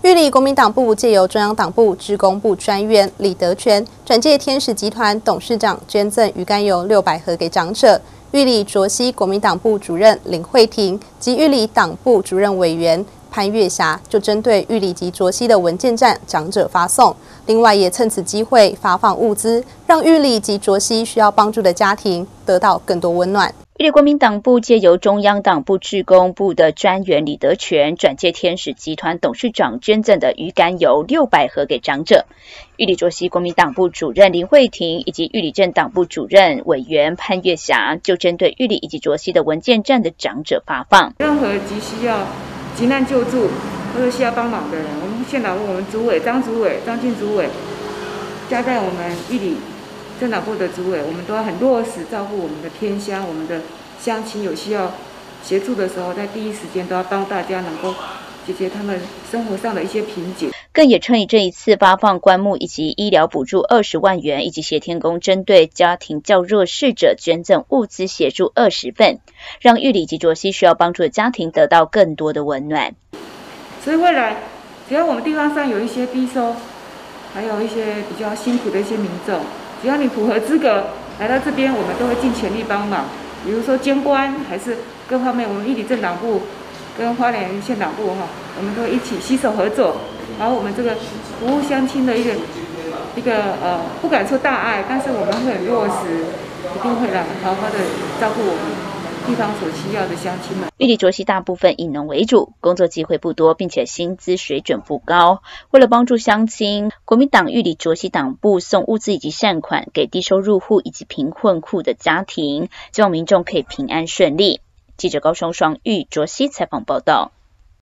玉里国民党部借由中央党部职工部专员李德全转借天使集团董事长捐赠鱼肝油600盒给长者。玉里卓溪国民党部主任林慧婷及玉里党部主任委员潘月霞就针对玉里及卓溪的文件站长者发送，另外也趁此机会发放物资，让玉里及卓溪需要帮助的家庭得到更多温暖。 玉里国民党部借由中央党部职工部的专员李德全转借天使集团董事长捐赠的鱼肝油600盒给长者。玉里卓溪国民党部主任林慧婷以及玉里镇党部主任委员潘月霞就针对玉里以及卓溪的文件站的长者发放。 任何急需要急难救助或者需要帮忙的人，我们县党部我们主委张进主委，加在我们玉里镇党部的主委，我们都要很落实照顾我们的偏乡，我们的乡亲有需要协助的时候，在第一时间都要帮大家能够解决他们生活上的一些瓶颈。 更也称以这一次发放棺木以及医疗补助20万元，以及协天宫针对家庭较弱势者捐赠物资协助20份，让玉里及卓溪需要帮助的家庭得到更多的温暖。 所以未来只要我们地方上有一些低收，还有一些比较辛苦的一些民众，只要你符合资格来到这边，我们都会尽全力帮忙。比如说监官还是各方面，我们玉里镇党部跟花莲县党部我们都一起携手合作，然后我们这个服务乡亲的一个不敢说大爱，但是我们会很落实，一定会来好好的照顾我们地方所需要的乡亲们。 玉里卓溪大部分以农为主，工作机会不多，并且薪资水准不高。为了帮助乡亲，国民党玉里卓溪党部送物资以及善款给低收入户以及贫困户的家庭，希望民众可以平安顺利。记者高双玉卓溪采访报道。